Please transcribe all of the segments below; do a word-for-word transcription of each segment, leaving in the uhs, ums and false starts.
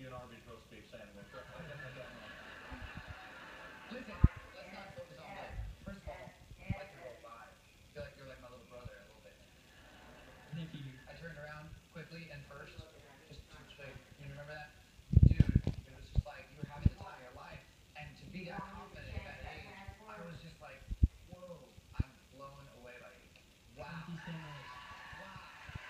an Arby's roast beef sandwich. I, I, I don't know. Listen, let's not focus on Blake. First of all, I like your whole vibe. I feel like you're like my little brother a little bit. Thank you. I turned around quickly and first, just to like, you remember that? Dude, it was just like you were having the time of your life. And to be that confident at that age, I was just like, whoa, I'm blown away by you. Wow. Thank you so much. Wow.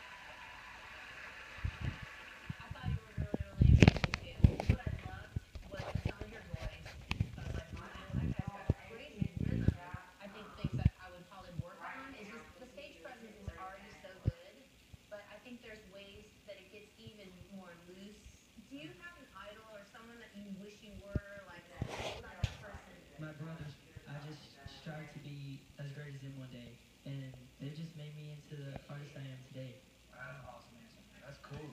I thought you were really, really amazing too. What I loved was the sound of your voice. I was like, wow, that guy's got crazy rhythm. I think things that I would probably work on is just the stage presence is already so good, but I think there's ways that it gets even more loose. Do you have an idol or someone that you wish you were like that? Not that person. My brothers, I just strive to be as great as them one day, and they just made me into the artist I am today. That's an awesome answer. That's cool.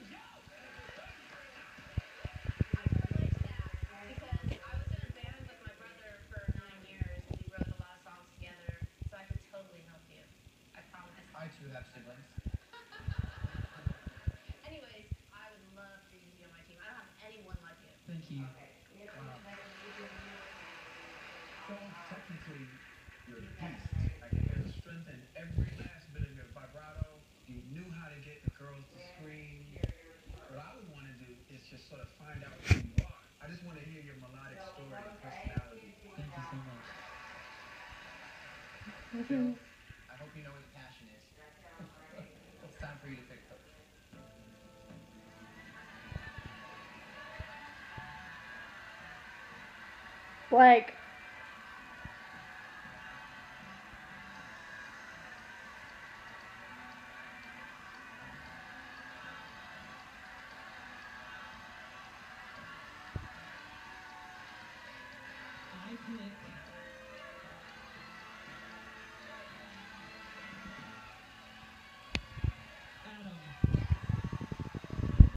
I can relate to that because I was in a band with my brother for nine years. We wrote a lot of songs together, so I could totally help you. I promise. I too have siblings. Anyways, I would love for you to be on my team. I don't have anyone like you. Thank you. Wow. So technically, you're a beast. I can hear the strength in every last bit of your vibrato. You knew how to get the girls to scream. What I would want to do is just sort of find out who you are. I just want to hear your melodic story and personality. Thank you so much. Phil, I hope you know where the passion is. It's time for you to pick coach. Blake.